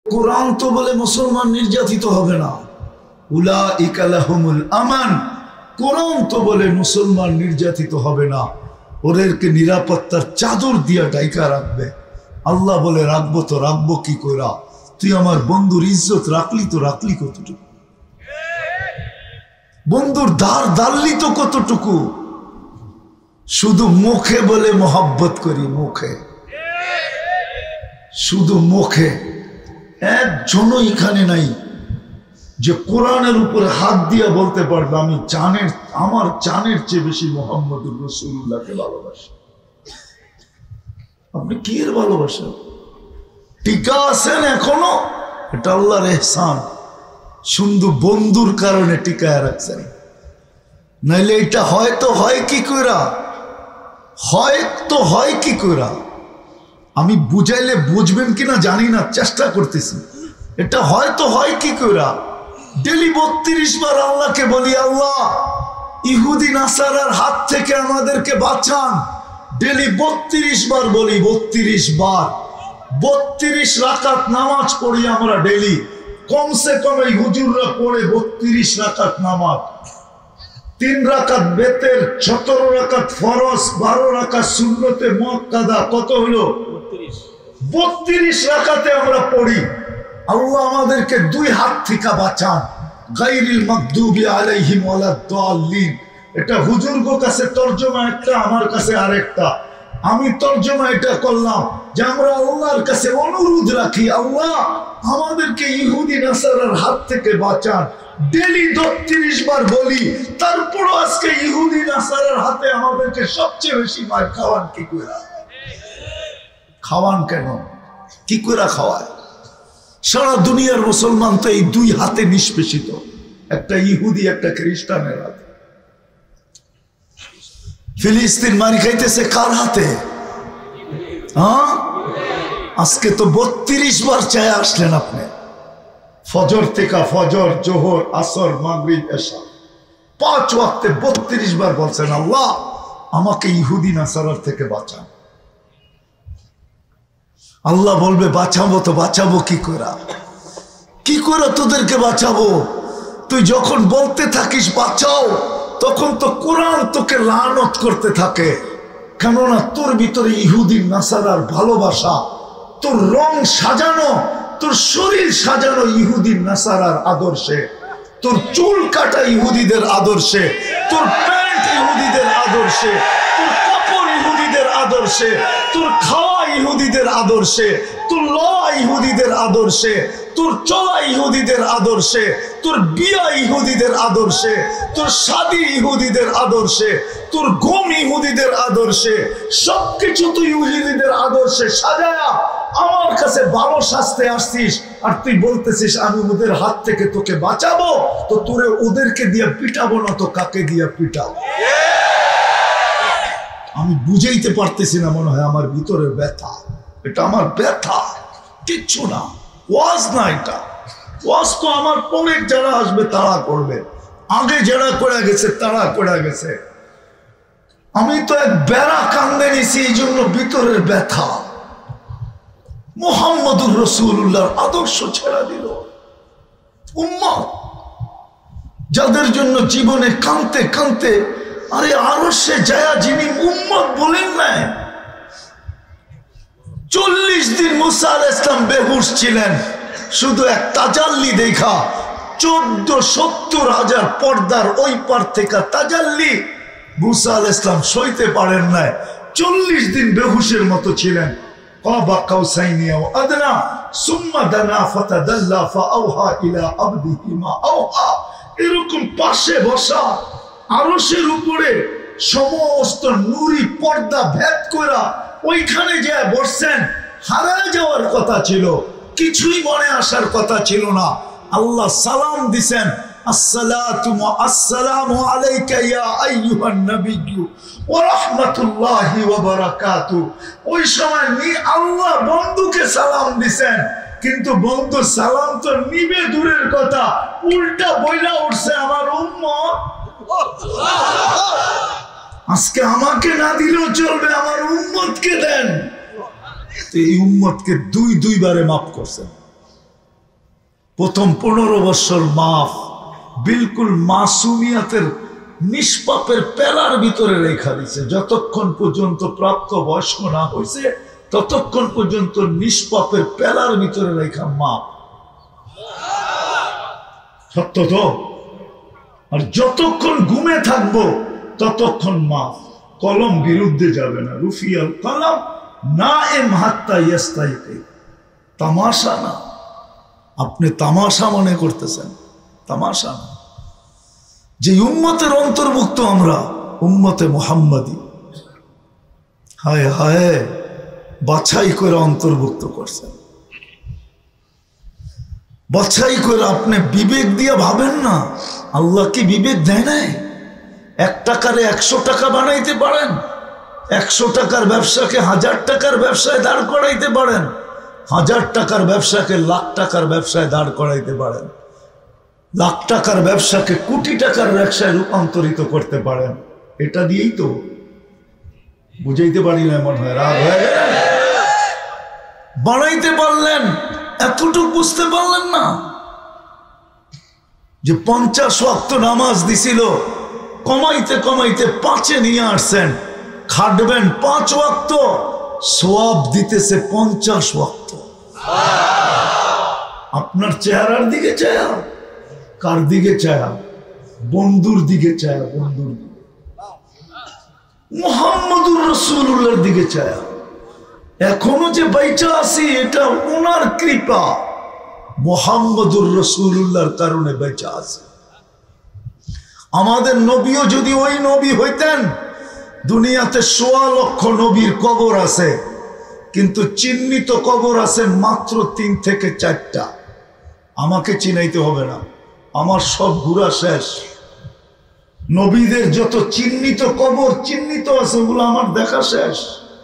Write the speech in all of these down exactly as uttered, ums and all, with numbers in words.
কোরআন তো বলে মুসলমান নির্যাতিত হবে না, উলাইকা লাহুমুল আমান। কোরআন তো বলে মুসলমান নির্যাতিত হবে না, ওদেরকে নিরাপত্তার চাদর দিয়া ডাইকা রাখবে। আল্লাহ বলে রাখবো তো রাখবো কি কইরা? তুই আমার বন্ধুর ইজ্জত রাখলি তো রাখলি কতটুকু? বন্ধুর ধার ধারলি তো কতটুকু? শুধু মুখে বলে মোহাব্বত করি, মুখে, শুধু মুখে। একজনও এখানে নাই যে কোরআনের উপরে হাত দিয়া বলতে পারবে আমি জানের আমার জানের চেয়ে বেশি মুহাম্মদুর রাসূলুল্লাহকে ভালোবাসি। আপনি কি এর ভালোবাসেন? টিকা আছেন এখনো, এটা আল্লাহর ইহসান। শুধু বন্ধুর কারণে টিকায় রাখছেন, নাইলে এটা হয়তো হয় কি কইরা, হয়তো হয় কি কইরা। আমি বুঝাইলে বুঝবেন কিনা জানি না, চেষ্টা করতেছি। এটা হয়তো হয় কি কইরা? ডেলি বত্রিশ বার আল্লাহকে বলি, আল্লাহ ইহুদি নাসারার হাত থেকে আমাদেরকে বাঁচান। ডেলি বত্রিশ বার বলি, বত্রিশ বার, বত্রিশ রাকাত নামাজ পড়ি আমরা ডেলি। কমসে কম এই হুজুররা পড়ে বত্রিশ রাকাত নামাজ, তিন রাকাত বেতের, সতেরো রাকাত ফরজ, বারো রাকাত সুন্নতে মুআক্কাদা। কত হলো? বত্রিশ রাকাতে আমরা পড়ি। আল্লাহ আমাদেরকে দুই হাত থেকে বাঁচান। গায়রিল মাগদুবি আলাইহিম ওয়ালাদ-দাল্লিন। এটা হুজুরগো কাছে তরজমা একটা, আমার কাছে আরেকটা। আমি তরজমা এটা করলাম যে আমরা আল্লাহর কাছে অনুরোধ রাখি, আল্লাহ আমাদেরকে ইহুদি নাসারার হাত থেকে বাঁচান। ডেলি বত্রিশ বার বলি, তারপরও আজকে ইহুদি নাসারার হাতে আমাদেরকে সবচেয়ে বেশি মার খাওয়ান কি করে? খাওয়ান কেন? কি করে খাওয়ায়? সারা দুনিয়ার মুসলমান তো এই দুই হাতে নিষ্পেষিত, একটা ইহুদি একটা খ্রিস্টানের হাতে। ফিলিস্তিন মারি খাইতেছে কার হাতে? হ্যাঁ, আজকে তো বত্রিশ বার চায় আসলেন আপনি। ফজর থেকে ফজর, জোহর, আসর, মাগরিব, এশা, পাঁচ ওয়াক্তে বত্রিশ বার বলছেন, আল্লাহ আমাকে ইহুদি নাসারার থেকে বাঁচান। আল্লাহ বলবে বাঁচাবো তো বাঁচাবো কি করে? কি করে তোদেরকে বাঁচাবো? তুই যখন বলতে থাকিস বাঁচাও, তখন তো কোরআন তোকে লানত করতে থাকে। কেননা তোর ভিতরে ইহুদি নাসারার ভালোবাসা, তোর রং সাজানো, তোর শরীর সাজানো ইহুদি নাসারার আদর্শে, তোর চুল কাটা ইহুদিদের আদর্শে, তোর প্যান্ট ইহুদিদের আদর্শে, তোর কাপড় ইহুদিদের আদর্শে, তোর খাওয়া ইহুদিদের আদর্শে, তোর লওয়া ইহুদিদের আদর্শে, তোর চলা ইহুদিদের আদর্শে, তোর বিয়া ইহুদিদের আদর্শে, তোর শাদী ইহুদিদের আদর্শে, তোর ঘুম ইহুদিদের আদর্শে, সবকিছু তুই ইহুদিদের আদর্শে সাজায়া আমার কাছে ভালো শাস্তে আসছিস। আর তুই বলতেছিস আমি ওদের হাত থেকে তোকে বাঁচাবো, তো তোরে ওদেরকে দিয়ে পিটাবো না তো কাকে দিয়ে পিটাবো? আমি বুঝাইতে পারতেছি না, মনে হয় আমার ভিতরের ব্যথা। এটা আমার ব্যথা, কিচ্ছু না, ওয়াজ না। এটা ওয়াজ তো আমার পরে যারা আসবে তারা করবে, আগে যারা করে গেছে তারা করে গেছে। আমি তো এক বেড়া কান্দে নিছি, এই জন্য ভিতরের ব্যথা। মুহাম্মদুর রাসূলুল্লাহর আদর্শ ছেড়ে দিল উম্মত, যাদের জন্য জীবনে কাঁদতে কাঁদতে, আরে আরশে যায়া যিনি উম্মত বলেন না, চল্লিশ দিন মুসা আলাইহিস সালাম বেহুশ ছিলেন, শুধু এক তাজাল্লি দেখা। চোদ্দ সত্তর হাজার পর্দার ওই পার থেকে তাজাল্লি মুসা আলাইহিস সালাম সইতে পারেন নাই, চল্লিশ দিন বেহুশের মতো ছিলেন। কাবা কাউসাইনি আও আদনা সুম্মা দানা ফাতাদাল্লা ফাআওহা ইলা আবদিহি মা আওহা। এরকম পাশে বসা, আরশের উপরে সমস্ত নূরি পর্দা ভেদ করা, ওইখানে যে বসছেন। হারায় যাওয়ার কথা ছিল, কিছুই মনে আসার কথা ছিল না। আল্লাহ সালাম দিছেন, আসসালাতু আসসালামু আলাইকা ইয়া আইয়ুহান নাবিয়্যু ওয়া রাহমাতুল্লাহি ওয়া বারাকাতুহু। ওই সময় নি আল্লাহ বন্ধুকে সালাম দিছেন, কিন্তু বন্ধু সালাম তো নিবে দূরের কথা, উল্টা বইলা উঠছে আমার উম্মত। আজকে আমাকে না দিলেও চলবে, আমার উম্মতকে দেন। এই উম্মতকে দুই দুইবারে মাফ করছেন। প্রথম পনেরো বছর মাফ, বিলকুল মাসুমিয়াতের নিষ্পাপের পেলার ভিতরে রেখা দিছে। যতক্ষণ পর্যন্ত প্রাপ্ত বয়স্ক না হয়েছে ততক্ষণ পর্যন্ত নিষ্পাপের পেলার ভিতরে রেখা মাপ। সত্য তো? আর যতক্ষণ ঘুমে থাকবো ততক্ষণ মাপ। কলম বিরুদ্ধে যাবে না। রুফিয়াল কলম না এম হাত্তা ইয়াস্তাইকে। তামাশা না। আপনি তামাশা মনে করতেছেন, তামাশা না। যে উম্মতের অন্তর্ভুক্ত আমরা, উম্মতে মুহাম্মাদি, হায় হায় বাছাই করে অন্তর্ভুক্ত করছেন। বাছাই করে আপনি বিবেক দিয়ে ভাবেন না। আল্লাহ কি বিবেক দেয় নাই? এক টাকারে একশো টাকা বানাইতে পারেন, একশো টাকার ব্যবসাকে হাজার টাকার ব্যবসায় দাঁড় করাইতে পারেন, হাজার টাকার ব্যবসাকে লাখ টাকার ব্যবসায় দাঁড় করাইতে পারেন, লাখ টাকার ব্যবসাকে কোটি টাকার ব্যবসায় রূপান্তরিত করতে পারেন। এটা দিয়েই তো বুঝাইতে পারি না, মনে হয় রাগ হয়ে গেল। বানাইতে পারলেন, এতটুকু বুঝতে পারলেন না যে পঞ্চাশ ওয়াক্ত নামাজ দিছিল, কমাইতে কমাইতে পাঁচে নিয়ে আসছেন। খাটবেন পাঁচ ওয়াক্ত, সওয়াব দিতেছে পঞ্চাশ ওয়াক্ত। আপনার চেহারার দিকে চায়া, কার দিকে চায়া? বন্ধুর দিকে চায়া, বন্ধুর দিকে, মুহাম্মদুর রাসূলুল্লাহর দিকে চায়া। এখনো যে বাইচা আছি এটা ওনার কৃপা, মুহাম্মদুর রাসূলুল্লাহর কারণে বেঁচে আছে। আমাদের নবীও যদি ওই নবী হইতেন, দুনিয়াতে সোয়া লক্ষ নবীর কবর আছে, কিন্তু চিহ্নিত কবর আছে মাত্র তিন থেকে চারটা। আমাকে চিনাইতে হবে না, আমার সব ঘুরা শেষ। নবীদের যত চিহ্নিত কবর চিহ্নিত আছে ওগুলো আমার দেখা শেষ।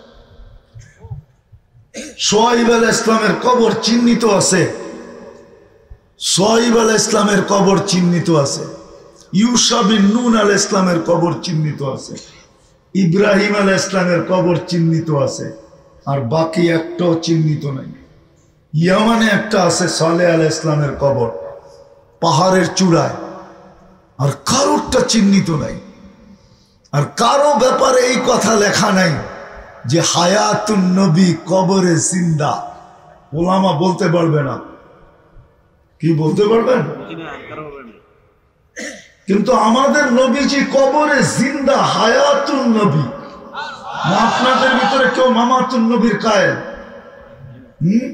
সোহাইব আলাইহিস ইসলামের কবর চিহ্নিত আছে, সোহাইব আলাইহিস ইসলামের কবর চিহ্নিত আছে, ইউসা বিন নুন আলাইহিস ইসলামের কবর চিহ্নিত আছে, ইব্রাহিম আলাইহিস ইসলামের কবর চিহ্নিত আছে, আর বাকি একটাও চিহ্নিত নাই। ইয়ামানে একটা আছে সালেহ আলাইহিস ইসলামের কবর, পাহাড়ের চূড়ায়, আর কারোরটা চিহ্নিত নাই। আর কারো ব্যাপারে এই কথা লেখা নাই যে হায়াতুন নবী কবরে জিন্দা। ওলামা বলতে পারবে না, কি বলতে পারবেন? কিন্তু আমাদের নবীজি কবরে জিন্দা, হায়াতুন নবী। না আপনাদের ভিতরে কেউ মামাতুন নবীর কায়েল? হম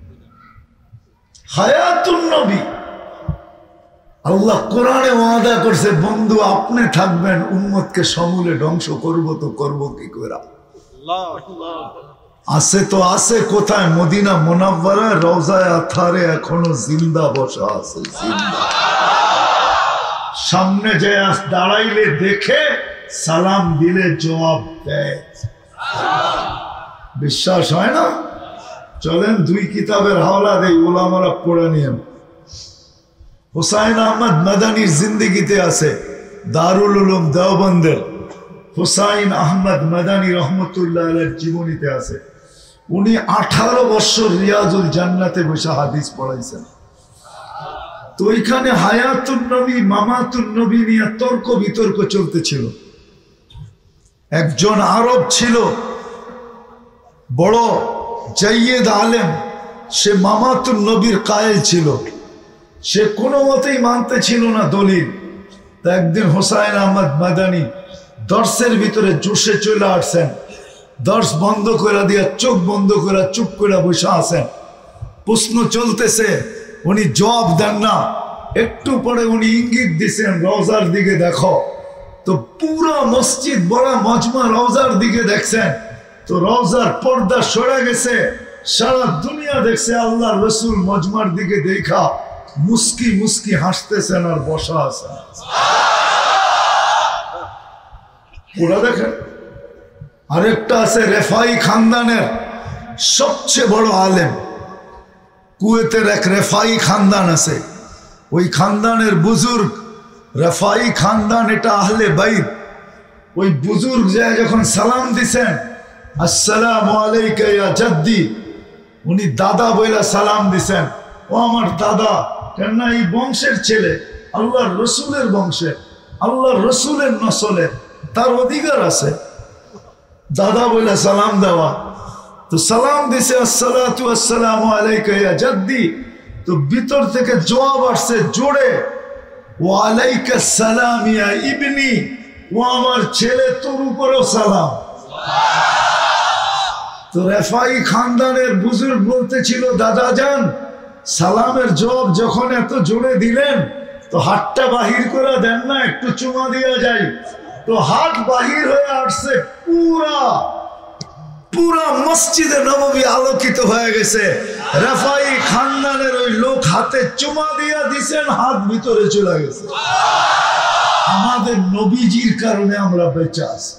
হায়াতুন নবী। আল্লাহ কোরআনে ওয়াদা করছে, বন্ধু আপনি থাকবেন, উম্মতকে সমূলে ধ্বংস করব তো করব কি করে? আছে তো আছে কোথায়? মদিনা মুনাওয়ারায় রওজায়ে আতহারে এখনো জিন্দা বসা আছে, জিন্দা। সামনে যে দাঁড়াইলে দেখে, সালাম দিলে জবাব দেয়। বিশ্বাস হয় না? চলেন দুই কিতাবের হাওলা দেই, ওলামারা পড়ে নিয়েন। হুসাইন আহমদ মাদানির জিন্দেগিতে আছে, দারুল উলুম দেওবন্দের হুসাইন আহমদ মাদানি রহমতুল্লাহ আলাইহির জীবনীতে আছে। উনি আঠারো বছর রিয়াজুল জান্নাতে বসে হাদিস পড়াইছেন। তো ওইখানে হায়াতুন নবী মামাতুন নবী নিয়ে তর্ক বিতর্ক চলতেছিল। একজন আরব ছিল, বড় জাইয়েদ আলেম, সে মামাতুন নবীর কায়েল ছিল। সে কোনো মতেই মানতে ছিল না দলিল। তা একদিন হুসাইন আহমদ মাদানি দর্শের ভিতরে জোশে চলে আসছেন, দর্শ বন্ধ করে দিয়া চোখ বন্ধ করে চুপ করে বসে আছেন। প্রশ্ন চলতেছে, উনি জবাব দেন না। একটু পরে উনি ইঙ্গিত দিছেন, রওজার দিকে দেখো। তো পুরো মসজিদ বড় মজমা রওজার দিকে দেখছেন, তো রওজার পর্দা সরে গেছে। সারা দুনিয়া দেখছে আল্লাহর রাসূল মজমার দিকে দেখা মুস্কি মুস্কি হাসতেছেন আর বসা আছেন। পুরা দেখেন। আরেকটা আছে রেফাই খানদানের সবচেয়ে বড় আলেম, কুয়েতের এক রেফাই খানদান আছে। ওই খানদানের বুজুর্গ রেফাই খানদান, এটা আহলে বাইত। ওই বুজুর্গ যায় যখন সালাম দিছেন, আসসালামু আলাইকা ইয়া জাদ্দি, উনি দাদা বইলা সালাম দিছেন, ও আমার দাদা। কেননা এই বংশের ছেলে আল্লাহর রসুলের বংশে, আল্লাহর রসুলের নসলে, তার অধিকার আছে দাদা বলে সালাম দেওয়া। তো সালাম দিছে আসসালাতু আসসালামু আলাইকা ইয়া জাদ্দি, তো ভিতর থেকে জবাব আসছে জোরে, ওয়া আলাইকা সালাম ইয়া ইবনি, ও আমার ছেলে তোর উপরেও সালাম। তো রেফাই খানদানের বুজুর্গ বলতেছিল, দাদা যান সালামের জবাব যখন এত জোরে দিলেন তো হাতটা বাহির করে দেন না, একটু চুমা দিয়া যায়। তো হাত বাহির হয়ে আসছে, পুরা পুরা মসজিদে নববী আলোকিত হয়ে গেছে। রেফাই খানদানের ওই লোক হাতে চুমা দিয়া দিছেন, হাত ভিতরে চলে গেছে। আমাদের নবীজির কারণে আমরা বেঁচে আছি।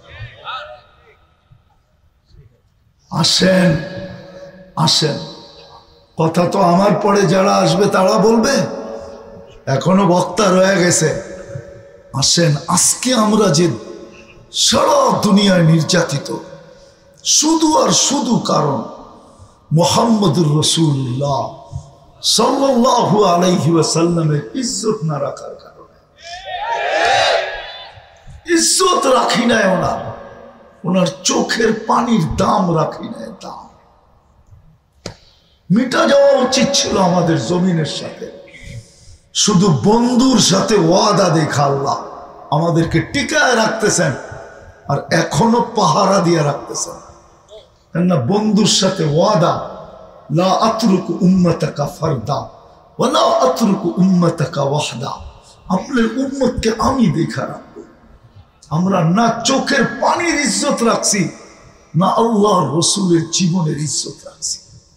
আসেন আসেন, কথা তো আমার পরে যারা আসবে তারা বলবে, এখনো বক্তা রয়ে গেছে। আসেন, আজকে আমরা যে সারা দুনিয়ায় নির্যাতিত শুধু আর শুধু কারণ মুহাম্মদুর রাসূলুল্লাহ সাল্লাল্লাহু আলাইহি ওয়াসাল্লামের ইজ্জত না রাখার কারণে। ইজ্জত রাখি নাই ওনার, ওনার চোখের পানির দাম রাখি নাই, দাম মিটা যাওয়া উচিত ছিল আমাদের জমিনের সাথে। শুধু বন্ধুর সাথে ওয়াদা দেখা আল্লাহ আমাদেরকে টিকায় রাখতেছেন, আর এখনো পাহারা দিয়ে রাখতেছেন। না, বন্ধুর সাথে ওয়াদা, লা আতরুকু উম্মতাকা ফারদা ওয়া লা আতরুকু উম্মতাকা ওয়াহদা, আপনার উম্মতকে আমি দেখা রাখবো। আমরা না চোখের পানির ইজ্জত রাখছি, না আল্লাহর রাসূলের জীবনের ইজ্জত রাখছি।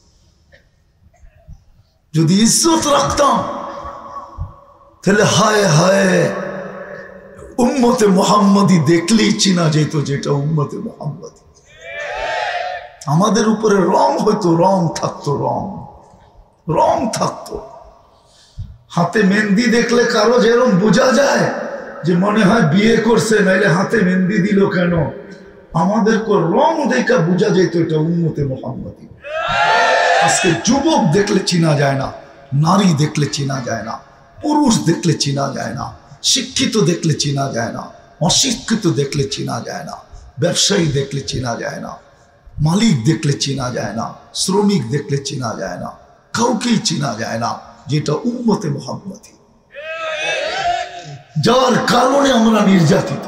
যদি ইজ্জত রাখতাম তাহলে হায় হায় উম্মতে মুহাম্মদী দেখলেই চিনা যেত যেটা উম্মতে মুহাম্মদী। আমাদের উপরে রং হয়তো, রং থাকতো, রং রং থাকতো। হাতে মেহেন্দি দেখলে কারো যেরকম বোঝা যায় যে মনে হয় বিয়ে করছে, নাইলে হাতে মেহেন্দি দিল কেন, আমাদের রং দেখা বোঝা যেত এটা উম্মতে মুহাম্মদী। আজকে যুবক দেখলে চিনা যায় না, নারী দেখলে চিনা যায় না, পুরুষ দেখলে চিনা যায় না, শিক্ষিত দেখলে চিনা যায় না, অশিক্ষিত দেখলে চিনা যায় না, ব্যবসায়ী দেখলে চিনা যায় না, মালিক দেখলে চিনা যায় না, শ্রমিক দেখলে চিনা যায় না, কাউকেই চিনা যায় না যেটা উম্মতে মুহাম্মদী। যার কারণে আমরা নির্যাতিত।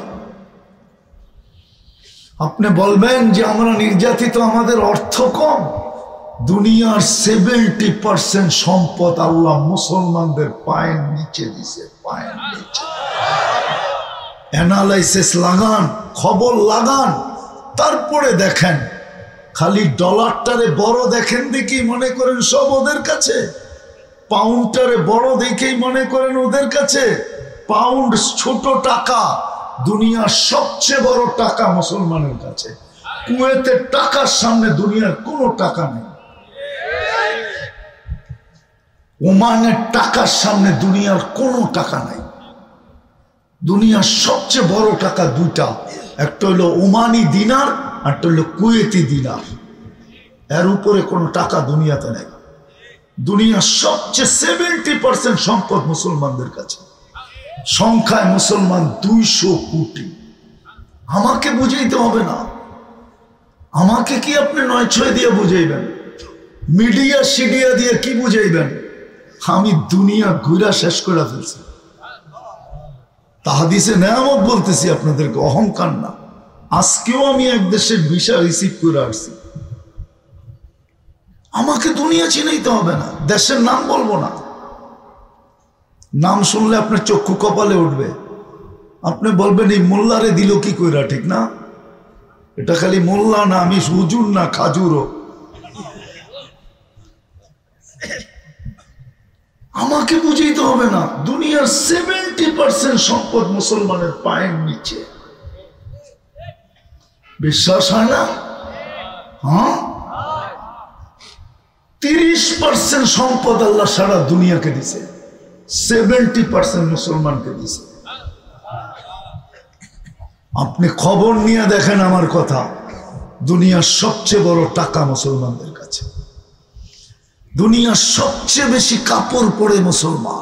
আপনি বলবেন যে আমরা নির্যাতিত, আমাদের অর্থ কম। দুনিয়ার সেভেন্টি পার্সেন্ট সম্পদ আল্লাহ মুসলমানদের পায়ের নিচে দিছে, পায়ের নিচে। অ্যানালাইসিস লাগান, খবর লাগান, তারপরে দেখেন। খালি ডলারটারে বড় দেখেন দেখি মনে করেন সব ওদের কাছে, পাউন্ডটারে বড় দেখেই মনে করেন ওদের কাছে। পাউন্ড ছোট টাকা, দুনিয়ার সবচেয়ে বড় টাকা মুসলমানের কাছে। কুয়েতের টাকার সামনে দুনিয়ার কোনো টাকা নেই। ওমানের টাকার সামনে দুনিয়ার কোনো টাকা নাই। দুনিয়ার সবচেয়ে বড় টাকা দুইটা, একটা হলো ওমানি দিনার, আর একটা হলো কুয়েতি দিনার। এর উপরে কোনো টাকা দুনিয়াতে নেই। দুনিয়ার সবচেয়ে সেভেন্টি পার্সেন্ট সম্পদ মুসলমানদের কাছে। সংখ্যায় মুসলমান দুইশো কোটি। আমাকে বুঝাইতে হবে না, আমাকে কি আপনি নয় ছয় দিয়ে বুঝাইবেন? মিডিয়া সিডিয়া দিয়ে কি বুঝাইবেন? আমি দুনিয়া ঘুরা শেষ করে ফেলছি। তাহাদিসে নেয়ামত বলতেছি আপনাদেরকে, অহংকার না। আজকেও আমি এক দেশের ভিসা রিসিভ করে আসছি। আমাকে দুনিয়া চিনাইতে হবে না, দেশের নাম বলবো না। নাম শুনলে আপনার চক্ষু কপালে উঠবে। আপনি বলবেন এই মোল্লারে দিল কি কইরা, ঠিক না? এটা খালি মোল্লা না, আমি হুজুর না, খাজুরও। আমাকে বুঝাইতে হবে না, দুনিয়ার সেভেন্টি পার্সেন্ট সম্পদ মুসলমানের পায়ের নিচে। বিশ্বাস হয় না? হ্যাঁ, তিরিশ পার্সেন্ট সম্পদ আল্লাহ সারা দুনিয়াকে দিছে, সেভেন্টি পার্সেন্ট মুসলমানকে দিছে। আপনি খবর নিয়ে দেখেন আমার কথা, দুনিয়ার সবচেয়ে বড় টাকা মুসলমানদের কাছে। দুনিয়ার সবচেয়ে বেশি কাপড় পরে মুসলমান।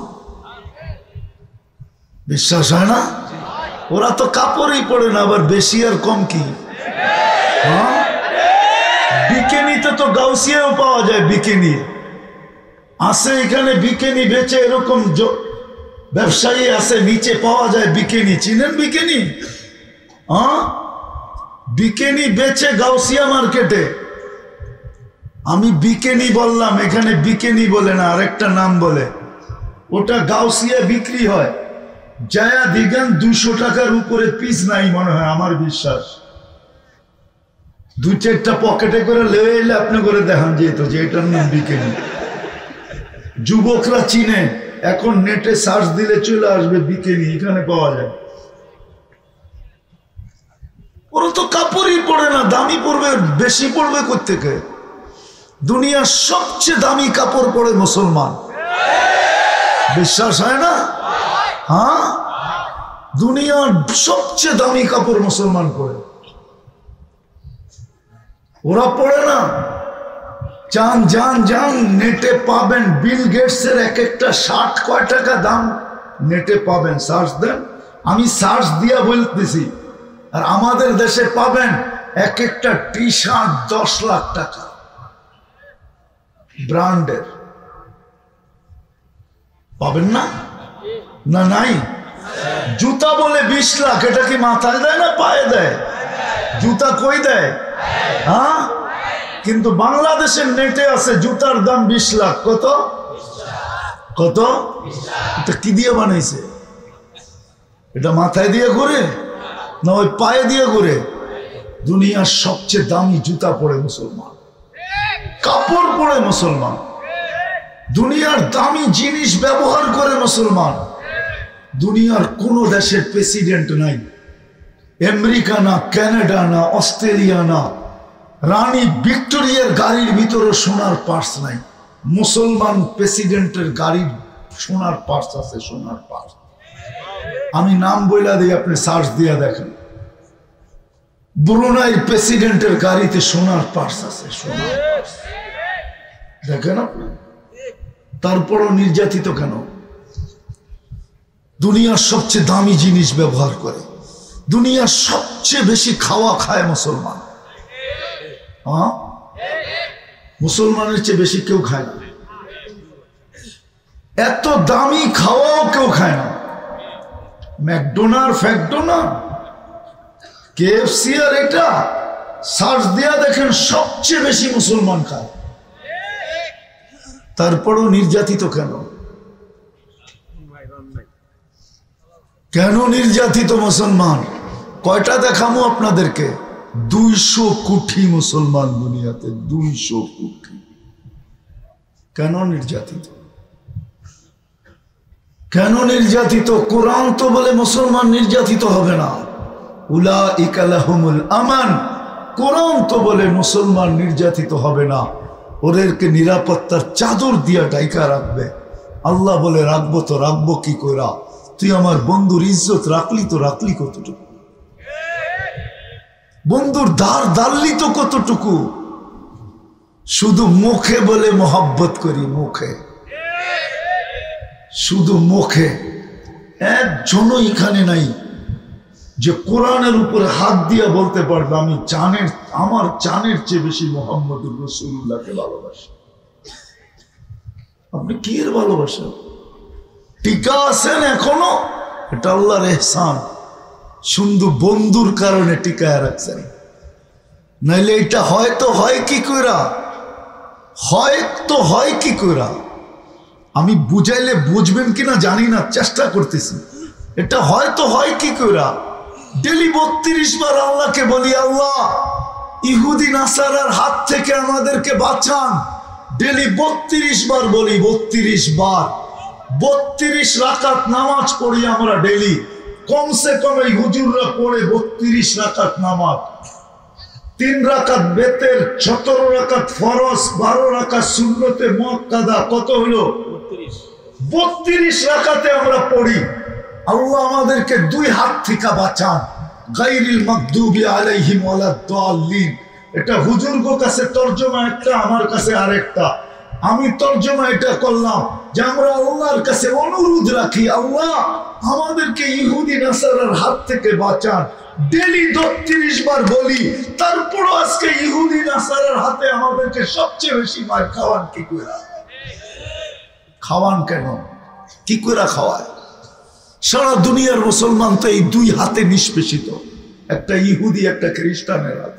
বিশ্বাস হয় না? ওরা তো কাপড়ই পরে না, আবার বেশি আর কম কি? হ্যাঁ, বিকেনিতে তো গাউসিয়াও পাওয়া যায়। বিকেনি আছে এখানে, বিকেনি বেচে এরকম ব্যবসায়ী আছে, নিচে পাওয়া যায় বিকেনি। চিনেন বিকেনি? হ্যাঁ, বিকেনি বেচে গাউসিয়া মার্কেটে। আমি বিকেনি বললাম, এখানে বিকেনি বলে না, আরেকটা নাম বলে। ওটা গাউসিয়া বিক্রি হয়। জায়া দিগান দুইশো টাকার উপরে পিস নাই মনে হয়, আমার বিশ্বাস। দুই চারটা পকেটে করে লেগে এলে আপনি করে দেখান যেত যে এটার নাম বিকেনি। যুবকরা চিনে, এখন নেটে সার্চ দিলে চলে আসবে বিকেনি, এখানে পাওয়া যায়। ওরা তো কাপড়ই পড়ে না, দামি পড়বে, বেশি পড়বে কোত্থেকে? দুনিয়ার সবচেয়ে দামি কাপড় পরে মুসলমান। বিশ্বাস হয় না? হ্যাঁ, দুনিয়ার সবচেয়ে দামি কাপড় মুসলমান পরে। ওরা পড়ে না। যান যান যান, নেটে পাবেন বিল গেটসের এক একটা শার্ট কয় টাকা দাম, নেটে পাবেন, সার্চ দেন। আমি সার্চ দিয়া বলতেছি। আর আমাদের দেশে পাবেন এক একটা টি শার্ট দশ লাখ টাকা ব্র্যান্ডের। পাবেন না? না নাই? জুতা বলে বিশ লাখ। এটা কি মাথায় দেয় না পায়ে দেয়? জুতা কই দেয়? হ্যাঁ, কিন্তু বাংলাদেশের নেটে আছে জুতার দাম বিশ লাখ। কত কত? এটা কি দিয়ে বানাইছে? এটা মাথায় দিয়ে ঘুরে না ওই পায়ে দিয়ে ঘুরে? দুনিয়ার সবচেয়ে দামি জুতা পরে মুসলমান, কাপড় পরে মুসলমান, দুনিয়ার দামি জিনিস ব্যবহার করে মুসলমান। দুনিয়ার কোন দেশের প্রেসিডেন্ট নাই, আমেরিকা না, কানাডা না, অস্ট্রেলিয়া না, রানী ভিক্টোরিয়ার গাড়ির ভিতরে সোনার পার্স নাই। মুসলমান প্রেসিডেন্টের গাড়ির সোনার পার্স আছে, সোনার পার্স। আমি নাম বইলা দিই, আপনি সার্চ দিয়া দেখেন। ব্রুনাইয়ের প্রেসিডেন্টের গাড়িতে সোনার পার্স আছে, সোনার পার্স। দেখেন আপনি। তারপরও নির্যাতিত কেন? দুনিয়ার সবচেয়ে দামি জিনিস ব্যবহার করে, দুনিয়ার সবচেয়ে বেশি খাওয়া খায় মুসলমান। হ্যাঁ, মুসলমানের চেয়ে বেশি কেউ খায় না। এত দামি খাওয়াও কেউ খায় না। ম্যাকডোনাল্ড, ফ্যাকডোনাল্ড, কেএফসি আর এটা সার্চ দিয়া দেখেন সবচেয়ে বেশি মুসলমান খায়। তারপরও নির্যাতিত কেন? কেন নির্যাতিত মুসলমান? কয়টা দেখামো আপনাদেরকে? দুইশো কোটি মুসলমান দুনিয়াতে, দুইশো কোটি। কেন নির্যাতিত? কেন নির্যাতিত? কোরআন তো বলে মুসলমান নির্যাতিত হবে না। উলাইকা লাহুমুল আমান। কোরআন তো বলে মুসলমান নির্যাতিত হবে না, ওদেরকে নিরাপত্তার চাদর দিয়া ঢাইকা রাখবে। আল্লাহ বলে রাখবো তো রাখবো কি কইরা? তুই আমার বন্ধুর ইজ্জত রাখলি তো রাখলি কতটুকু? বন্ধুর ধার ধারলি তো কতটুকু? শুধু মুখে বলে মোহাব্বত করি, মুখে, শুধু মুখে। একজনও এখানে নাই যে কোরআনের উপরে হাত দিয়া বলতে পারবে আমি জানের, আমার জানের চেয়ে বেশি মুহাম্মদুর রাসূলুল্লাহকে ভালোবাসি। আপনি কি এর ভালোবাসেন? টিকা আছেন এখনো, এটা আল্লাহর ইহসান। শুধু বন্ধুর কারণে টিকায় রাখছেন, নাইলে এটা হয়তো হয় কি কইরা, হয় তো হয় কি কইরা। আমি বুঝাইলে বুঝবেন কিনা জানি না, চেষ্টা করতেছি। এটা হয়তো হয় কি কইরা। ডেলি বত্রিশ বার আল্লাহকে বলি, আল্লাহ ইহুদি নাসারার হাত থেকে আমাদেরকে বাঁচান। ডেলি বত্রিশ বার বলি, বত্রিশ বার, বত্রিশ রাকাত নামাজ পড়ি আমরা ডেলি। কমসে কম এই হুজুররা পড়ে বত্রিশ রাকাত নামাজ। তিন রাকাত বেতের, সতেরো রাকাত ফরজ, বারো রাকাত সুন্নতে মুআক্কাদা। কত হলো? বত্রিশ রাকাতে আমরা পড়ি। আল্লাহ আমাদেরকে দুই হাত থেকে বাঁচান। গায়রিল মাগদুবি আলাইহিম ওয়ালাদ দাল্লিন। এটা হুজুর গো কাছে তরজমা একটা, আমার কাছে আরেকটা। আমি তর্জমা এটা করলাম যে আমরা আল্লাহর কাছে অনুরোধ রাখি, আল্লাহ আমাদেরকে ইহুদি নাসারার হাত থেকে বাঁচান। ডেলি বত্রিশ বার বলি, তারপরও আজকে ইহুদি নাসারার হাতে আমাদেরকে সবচেয়ে বেশি মার খাওয়ান কি করে? খাওয়ান কেন? কি করে খাওয়ায়? সারা দুনিয়ার মুসলমান তো এই দুই হাতে নিষ্পেষিত, একটা ইহুদি একটা খ্রিস্টানের হাতে।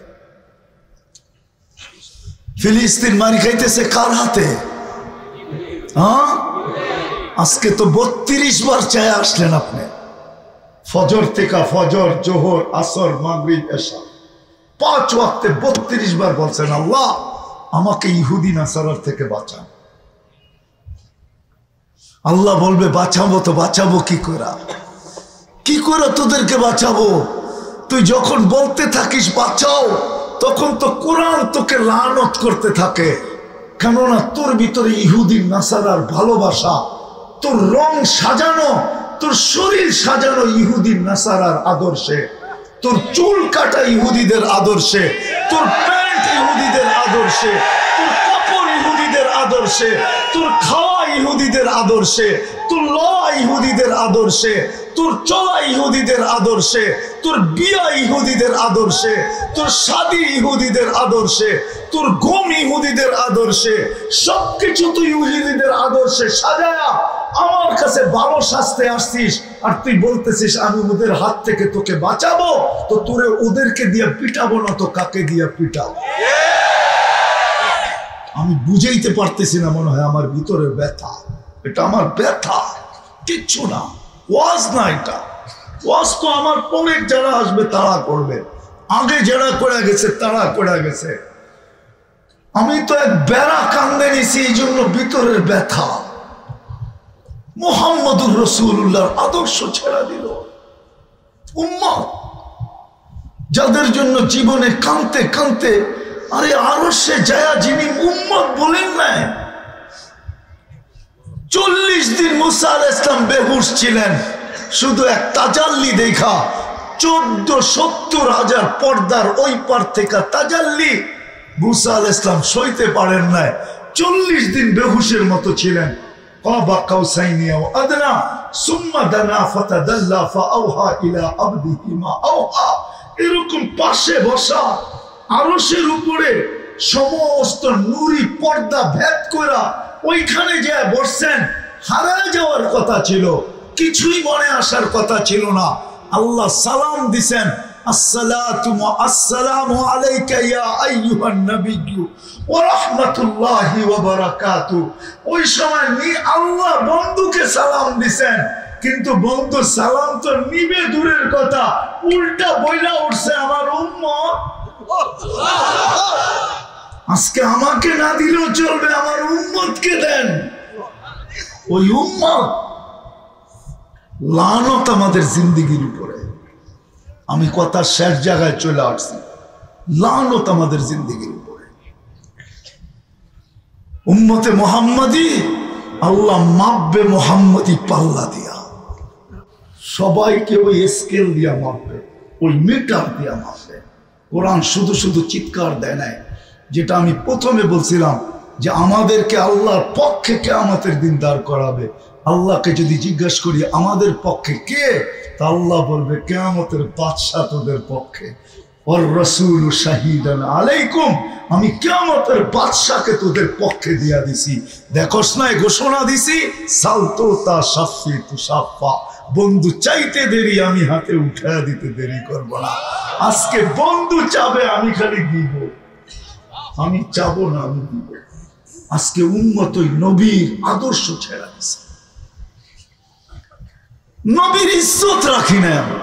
ফিলিস্তিন মারি খাইতেছে কার হাতে? হ্যাঁ, আজকে তো বত্রিশ বার চায় আসলেন আপনি, ফজর থেকে ফজর, জোহর, আসর, মাগরিব, এশা, পাঁচ ওয়াক্তে বত্রিশ বার বলছেন আল্লাহ আমাকে ইহুদি নাসারার থেকে বাঁচান। আল্লাহ বলবে বাঁচাবো তো বাঁচাবো কি করে? কি করে তোদেরকে বাঁচাবো? তুই যখন বলতে থাকিস বাঁচাও, তখন তো কোরআন তোকে লানত করতে থাকে, কেননা তোর ভিতরে ইহুদি নাসারার ভালোবাসা, তোর রং সাজানো, তোর শরীর সাজানো ইহুদি নাসারার আদর্শে, তোর চুল কাটা ইহুদিদের আদর্শে, তোর প্যান্ট ইহুদিদের আদর্শে, তোর কাপড় ইহুদিদের আদর্শে, তোর খাওয়া ইহুদিদের আদর্শে, তোর লওয়া ইহুদিদের আদর্শে, তোর চলা ইহুদিদের আদর্শে, তোর বিয়া ইহুদিদের আদর্শে, তোর শাদী ইহুদিদের আদর্শে, তোর ঘুম ইহুদিদের আদর্শে, সবকিছু তুই ইহুদিদের আদর্শে সাজায়া আমার কাছে ভালো শাস্তে আসছিস, আর তুই বলতেছিস আমি ওদের হাত থেকে তোকে বাঁচাবো। তো তোরে ওদেরকে দিয়ে পিটাবো না তো কাকে দিয়ে পিটাবো? আমি বুঝাইতে পারতেছি না, মনে হয় আমার ভিতরে ব্যথা, এটা আমার ব্যথা, কিচ্ছু না, ওয়াজ না এটা। ওয়াজ তো আমার পরে যারা আসবে তারা করবে, আগে যারা করে গেছে তারা করে গেছে। আমি তো এক বেড়া কান্দে নিছি, এই জন্য ভিতরের ব্যথা। মুহাম্মদুর রাসূলুল্লাহর আদর্শ ছেড়ে দিল উম্মত, যাদের জন্য জীবনে কাঁদতে কাঁদতে, আরে আরশে যায়া যিনি উম্মত বলেন নাই, চল্লিশ দিন মুসা আলাইহিস সালাম বেহুশ ছিলেন, শুধু এক তাজাল্লি দেখা, চোদ্দ সত্তর হাজার পর্দার ওই পার থেকে তাজাল্লি মুসা আলাইহিস সালাম সইতে পারেন নাই, চল্লিশ দিন বেহুশের মতো ছিলেন। কাবা কাউসাইনি আও আদনা সুম্মা দানা ফাতাদাল্লা ফাআওহা ইলা আবদিহি মা আওহা, এরকম পাশে বসা, আরশের উপরে সমস্ত নূরি পর্দা ভেদ করা, ওইখানে যে বসছেন, হারায় যাওয়ার কথা ছিল, কিছুই মনে আসার কথা ছিল না। আল্লাহ সালাম দিছেন, আসসালাতু আসসালামু আলাইকা ইয়া আইয়ুহান নাবিয়্যু ওয়া রাহমাতুল্লাহি ওয়া বারাকাতুহু। ওই সময় নি আল্লাহ বন্ধুকে সালাম দিছেন, কিন্তু বন্ধু সালাম তো নিবে দূরের কথা, উল্টা বইলা উঠছে আমার উম্মত। আজকে আমাকে না দিলেও চলবে, আমার উম্মতকে দেন। ওই উম্মত লানত আমাদের জিন্দেগির উপরে। আমি কথা শেষ জায়গায় চলে আসছি, লানত আমাদের জিন্দেগির উপরে। উম্মতে মুহাম্মাদি আল্লাহ মাপবে মুহাম্মাদি পাল্লা দিয়া, সবাইকে ওই স্কেল দিয়া মাপবে, ওই মিটার দিয়া মাপবে। কোরআন শুধু শুধু চিৎকার দেয় নাই, যেটা আমি প্রথমে বলছিলাম যে আমাদেরকে আল্লাহর পক্ষে কিয়ামতের দিন দাঁড় করাবে। আল্লাহকে যদি জিজ্ঞাসা করি আমাদের পক্ষে কে, তা আল্লাহ বলবে কিয়ামতের বাদশা তোদের পক্ষে, ওর রাসূল শাহিদান আলাইকুম, আমি কিয়ামতের বাদশাকে তোদের পক্ষে দিয়া দিছি। দেখোস না ঘোষণা দিছি, সালতো তা সাফি তু সাফা, বন্ধু চাইতে দেরি আমি হাতে উঠায়া দিতে দেরি করব না। আজকে বন্ধু চাবে আমি খালি দিব, আমি চাবো না আমি দিব। আজকে উম্মত ওই নবীর আদর্শ ছেড়া দিছে, নবীর ইজ্জত রাখি না আমরা।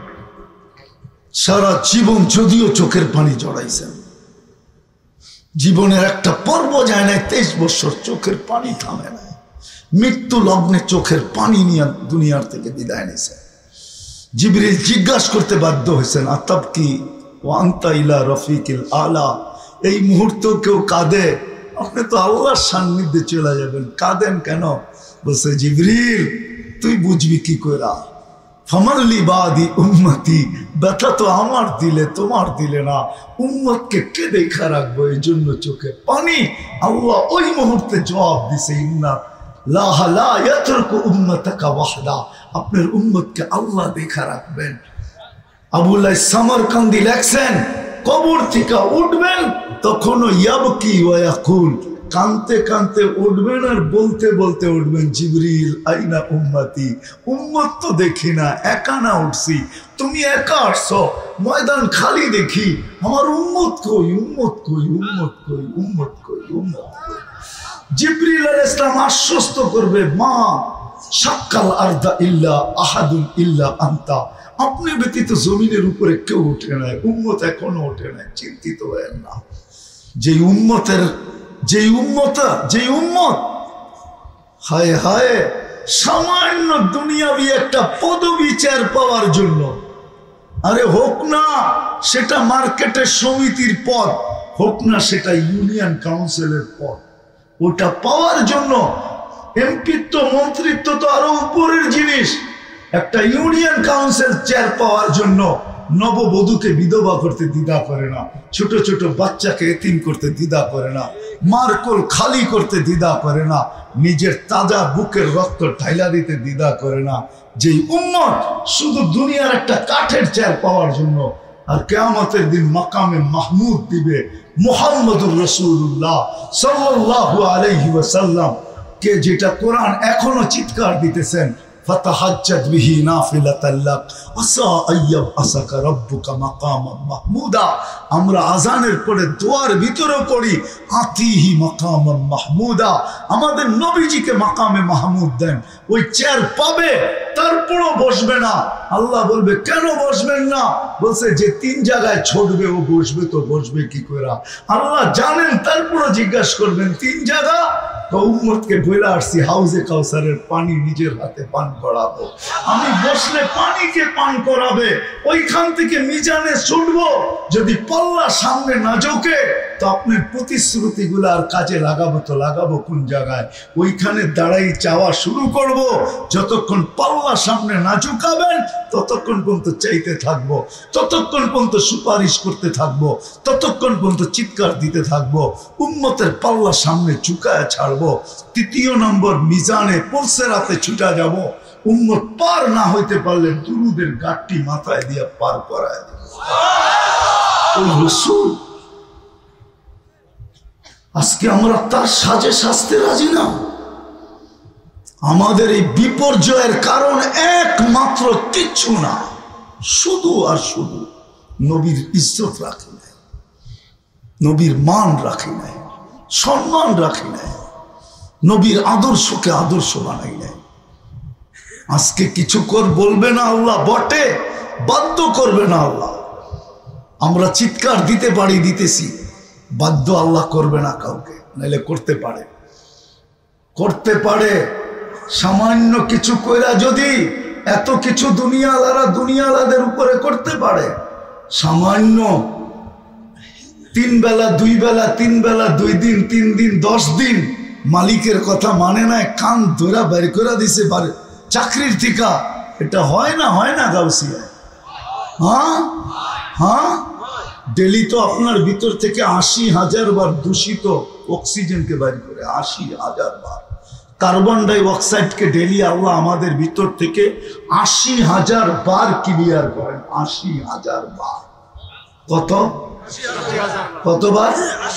সারা জীবন যদিও চোখের পানি জড়াইছেন, জীবনের একটা পর্ব যায় না, তেইশ বছর চোখের পানি থামে না, মৃত্যু লগ্নে চোখের পানি নিয়ে দুনিয়ার থেকে বিদায় নিছে। জিবরিল জিজ্ঞাসা করতে বাধ্য হয়েছেন, আতাব কি ও আনতা ইলা রফিকিল আলা, এই মুহূর্তেও কেউ কাঁদে? আপনি তো আল্লাহর সান্নিধ্যে চলে যাবেন, কাঁদেন কেন? বলছে জিবরিল তুই বুঝবি কি কইরা, ফামাল্লি বাদি উম্মতি, ব্যথা তো আমার দিলে তোমার দিলে না, উম্মতকে কে দেখা রাখবো, এই জন্য চোখে পানি। আল্লাহ ওই মুহূর্তে জবাব দিছে, ইন্না লাহা লা ইয়াতরুকু উম্মাতাকা ওয়াহদা, আপনার উম্মতকে আল্লাহ দেখা রাখবেন। আবুল্লাহ সামরকান্দি লেখছেন, কবর থেকে উঠবেন তখনও ইয়াবকি ওয়া ইয়াকুল, কানতে কানতে উঠবেন আর বলতে বলতে উঠবেন, জিবরিল আইনা উম্মতি, উম্মত তো দেখি না, একা না উঠছি, তুমি একা আসছো, ময়দান খালি দেখি, আমার উম্মত কই, উম্মত কই, উম্মত কই, উম্মত কই, উম্মত কই। জিবরিল আলাইহিস সালাম আশ্বস্ত করবে, মা শাক্কাল আরদা ইল্লা আহাদুন ইল্লা আনতা, আপনি ব্যতীত জমিনের উপরে কেউ ওঠে নাই, উম্মত এখনো ওঠে নাই, চিন্তিত হয়েন না। যে উম্মতের যে উম্মত যে উম্মত হায় হায় সামান্য দুনিয়াবি একটা পদবি চেয়ার পাওয়ার জন্য, আরে হোক না সেটা মার্কেটের সমিতির পদ, হোক না সেটা ইউনিয়ন কাউন্সিলের পদ, ওটা পাওয়ার জন্য, এমপিত্ব মন্ত্রিত্ব তো আরো উপরের জিনিস, একটা ইউনিয়ন কাউন্সিল চেয়ার পাওয়ার জন্য নববধূকে বিধবা করতে দ্বিধা করে না, ছোট ছোট বাচ্চাকে এতিম করতে দ্বিধা করে না, মার্কল খালি করতে দ্বিধা করে না, নিজের তাজা বুকের রক্ত ঢাইলা দিতে দ্বিধা করে না। যে উম্মত শুধু দুনিয়ার একটা কাঠের চেয়ার পাওয়ার জন্য আর কিয়ামতের দিন মাকামে মাহমুদ দিবে মুহাম্মদুর রাসূলুল্লাহ সাল্লাল্লাহু আলাইহি ওয়াসাল্লাম কে, যেটা কোরআন এখনো চিৎকার দিতেছেন, ফাতাহাজ্জাত বিহি নাফিলাতাল লাক আসা আইয়াবআসাকা রাব্বুকা মাকামান মাহমুদা। আমরা আজানের পরে দোয়ার ভিতরে পড়ি আতিহি মাকামান মাহমুদা, আমাদের নবীজিকে মাকামে মাহমুদ দেন। ওই চেয়ার পাবে তারপরও বসবে না। আল্লাহ বলবে কেন বসবেন না? বলছে যে তিন জায়গায় ছড়বে ও বসবে, তো বসবে কি করে? আল্লাহ জানেন, তারপরও জিজ্ঞাসা করবেন তিন জায়গা। উম্মতকে বলে আসছি হাউজে কাউসারের পানি নিজের হাতে পান করাবো, আমি বসলে পানিকে পান করাবে, ওইখান থেকে মিজানে ছুটবো। যদি পাল্লা সামনে না ঝোঁকে তো আপনার প্রতিশ্রুতি গুলো আর কাজে লাগাবো, তো লাগাবো কোন জায়গায়? ওইখানে দাঁড়াই চাওয়া শুরু করব। যতক্ষণ পাল্লা সামনে না ঝুঁকাবেন ততক্ষণ পর্যন্ত চাইতে থাকবো, ততক্ষণ পর্যন্ত সুপারিশ করতে থাকবো, ততক্ষণ পর্যন্ত চিৎকার দিতে থাকবো। উম্মতের পাল্লা সামনে ঝুঁকায় ছাড়বো। তৃতীয় নম্বর, মিজানে পলসে রাতে ছুটা যাব। উম্মত পার না হইতে পারলে দুরুদের গাঁটটি মাথায় দিয়ে পার করায় দেব। ওই রাসূল, আজকে আমরা তার সাজে সাজতে রাজি না। আমাদের এই বিপর্যয়ের কারণ একমাত্র কিচ্ছু না, শুধু আর শুধু নবীর ইজ্জত রাখি নাই, নবীর মান রাখি নাই, সম্মান রাখি নাই, নবীর আদর্শকে আদর্শ বানাই নাই। আজকে কিছু কর বলবে না আল্লাহ, বটে বাধ্য করবে না আল্লাহ। আমরা চিৎকার দিতে পারি, দিতেছি, বাধ্য আল্লাহ করবে না কাউকে, নাইলে করতে পারে, করতে পারে। সামান্য কিছু কইরা যদি এত কিছু দুনিয়ালারা দুনিয়ালাদের উপরে করতে পারে, সামান্য তিন বেলা দুই বেলা তিন বেলা দুই দিন তিন দিন দশ দিন মালিকের কথা মানে না, কান ধরা বের করে দিছে পারে চাকরির ঠিকা, এটা হয় না? হয় না গাউসিয়া? হ্যাঁ হ্যাঁ, ডেলি তো আপনার ভিতর থেকে আশি হাজার বার দূষিত অক্সিজেনকে বের করে, আশি হাজার বার কার্বন ডাই অক্সাইডকে ডেলি আল্লাহ আমাদের ভিতর থেকে আশি হাজার বার ক্লিয়ার করেন। আশি হাজার বার। কত কতবার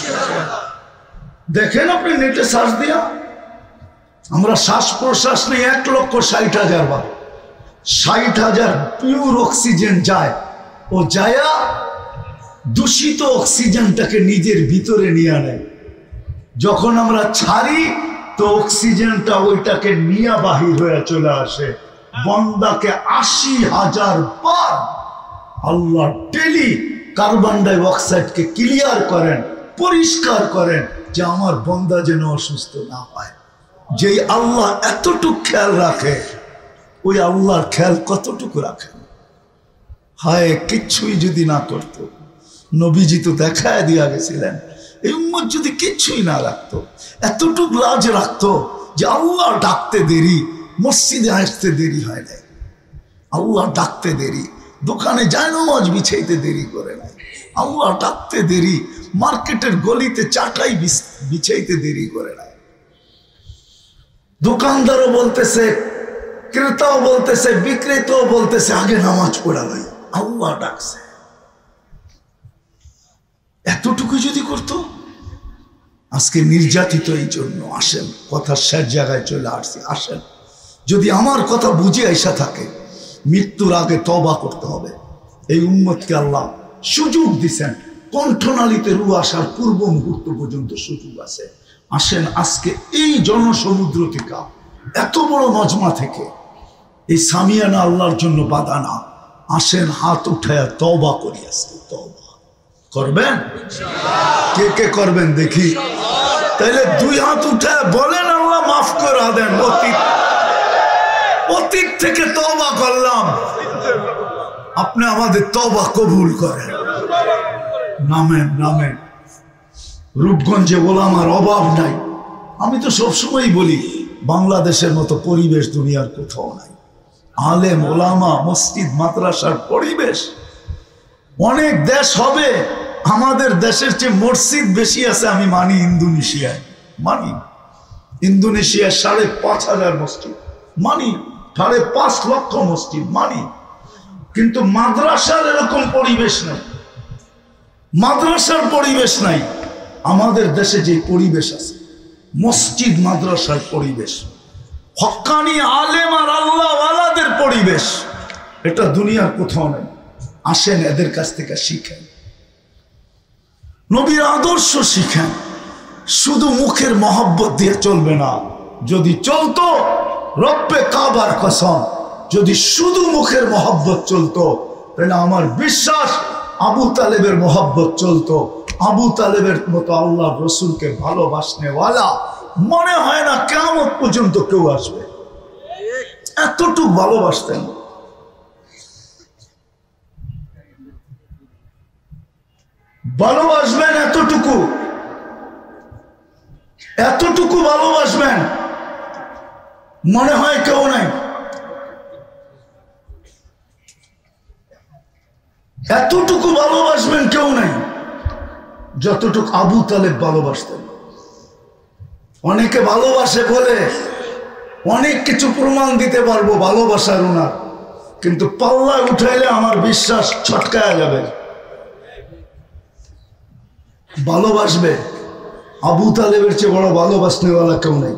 দেখেন আপনি নেটে সার্চ দিয়া। আমরা শ্বাস প্রশ্বাস নেই এক লক্ষ ষাট হাজার বার, ষাট হাজার পিওর অক্সিজেন যায়, ও যায়া দূষিত অক্সিজেনটাকে নিজের ভিতরে নিয়ে নেয়। যখন আমরা ছাড়ি তো অক্সিজেনটা ওইটাকে নিয়ে বাহির হয়ে চলে আসে। বন্দাকে আশি হাজার বার আল্লাহ ডেলি কার্বন ডাই অক্সাইডকে ক্লিয়ার করেন, পরিষ্কার করেন, যে আমার বন্দা যেন অসুস্থ না হয়। যেই আল্লাহ এতটুকু খেয়াল রাখে, ওই আল্লাহর খেয়াল কতটুকু রাখেন? হায়, কিচ্ছুই যদি না করত, নবীজি তো দেখায় দিয়া গেছিলেন, এই উম্মত যদি কিচ্ছুই না রাখতো, এতটুকু লাজ রাখতো যে আল্লাহ ডাকতে দেরি, মসজিদে আসতে দেরি হয় নাই, আল্লাহ ডাকতে দেরি, দোকানে যায় নামাজ বিছাইতে দেরি করে না, আল্লাহ ডাকতে দেরি, মার্কেটের গলিতে চাটাই বিছাইতে দেরি করে না। দোকানদারও বলতেছে, ক্রেতাও বলতেছে, বিক্রেতাও বলতেছে আগে নামাজ পড়া নাই, আল্লাহ ডাকছে। এতটুকু যদি করতো। আজকে নির্যাতিত এই জন্য। আসেন, কথা শেষ জায়গায় চলে আসছি। আসেন, যদি আমার কথা বুঝে আইসা থাকে, মৃত্যুর আগে তওবা করতে হবে। এই উম্মতকে আল্লাহ সুযোগ দিছেন, কণ্ঠনালীতে রু আসার পূর্ব মুহূর্ত পর্যন্ত সুযোগ আছে। আসেন, আজকে এই জনসমুদ্র থেকে, এত বড় মজমা থেকে, এই সামিয়ানা আল্লাহর জন্য বাধা না। আসেন, হাত উঠায় তওবা করি। আজকে তওবা করবেন? কে কে করবেন দেখি? তাইলে দুই হাত উঠায় বলেন, আল্লাহ মাফ করে দেন, অতীত অতীত থেকে তওবা করলাম, আপনি আমাদের তওবা কবুল করেন। নামেন নামেন। রূপগঞ্জে ওলামার অভাব নাই। আমি তো সবসময় বলি, বাংলাদেশের মতো পরিবেশ দুনিয়ার কোথাও নাই। আলেম ওলামা, মসজিদ মাদ্রাসার পরিবেশ। অনেক দেশ হবে, আমাদের দেশের চেয়ে মসজিদ বেশি আছে আমি মানি। ইন্দোনেশিয়ায় মানি, ইন্দোনেশিয়ায় সাড়ে পাঁচ হাজার মসজিদ মানি, সাড়ে পাঁচ লক্ষ মসজিদ মানি। কিন্তু মাদ্রাসার এরকম পরিবেশ নাই, মাদ্রাসার পরিবেশ নাই। আমাদের দেশে যে পরিবেশ আছে, মসজিদ মাদ্রাসার পরিবেশ, হক্কানি আলেম আর আল্লাহওয়ালাদের পরিবেশ, এটা দুনিয়ার কোথাও নেই। আসেন, এদের কাছ থেকে শিখেন, নবীর আদর্শ শিখেন। শুধু মুখের মহব্বত দিয়ে চলবে না। যদি চলতো, রব্বে কাবার কসম, যদি শুধু মুখের মহব্বত চলতো, তাহলে আমার বিশ্বাস আবু তালেবের মহব্বত চলতো। আবু তালেবের মতো আল্লাহ রসুলকে ভালোবাসনেওয়ালা মনে হয় না কিয়ামত পর্যন্ত কেউ আসবে। এতটুকু ভালোবাসতেন। ভালোবাসবেন এতটুকু, এতটুকু ভালোবাসবেন, মনে হয় কেউ নাই। এতটুকু ভালোবাসবেন কেউ নাই যতটুকু আবু তালেব ভালোবাসতেন। অনেকে ভালোবাসে বলে অনেক কিছু প্রমাণ দিতে পারবো ভালোবাসার ওনার, কিন্তু পাল্লায় উঠাইলে আমার বিশ্বাস ছটকায়া যাবে। ভালোবাসবে, আবু তালেবের চেয়ে বড় ভালোবাসনেওয়ালা কেউ নেই।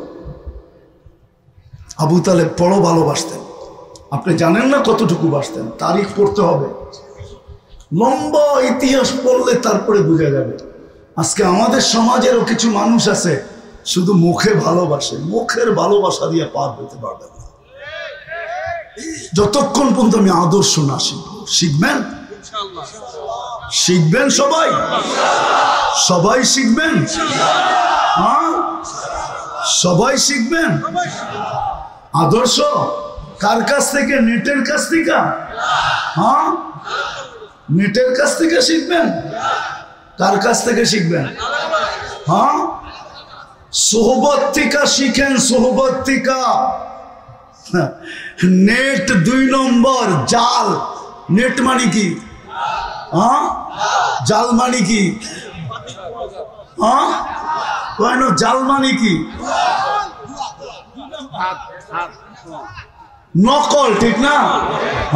আবু তালেব বড় ভালোবাসতেন। আপনি জানেন না কতটুকু বাসতেন, তারিখ পড়তে হবে, লম্বা ইতিহাস পড়লে তারপরে বোঝা যাবে। আজকে আমাদের সমাজেরও কিছু মানুষ আছে শুধু মুখে ভালোবাসে, মুখের ভালোবাসা দিয়ে পার হতে পারবে না যতক্ষণ পর্যন্ত আমি আদর্শ না শিখবো। শিখবেন? শিখবেন সবাই? সবাই শিখবেন? হ্যাঁ, সবাই শিখবেন। আদর্শ কার কাছ থেকে? নেটের কাছ থেকে? হ্যাঁ, নেটের কাছ থেকে শিখবেন? কার কাছ থেকে শিখবেন? হ্যাঁ, সোহবত থেকে শিখেন, সোহবত থেকে। নেট দুই নম্বর জাল। নেট মানে কি? হ্যাঁ, জাল মানে কি? হ্যাঁ, জাল মানে কি? নকল, ঠিক না?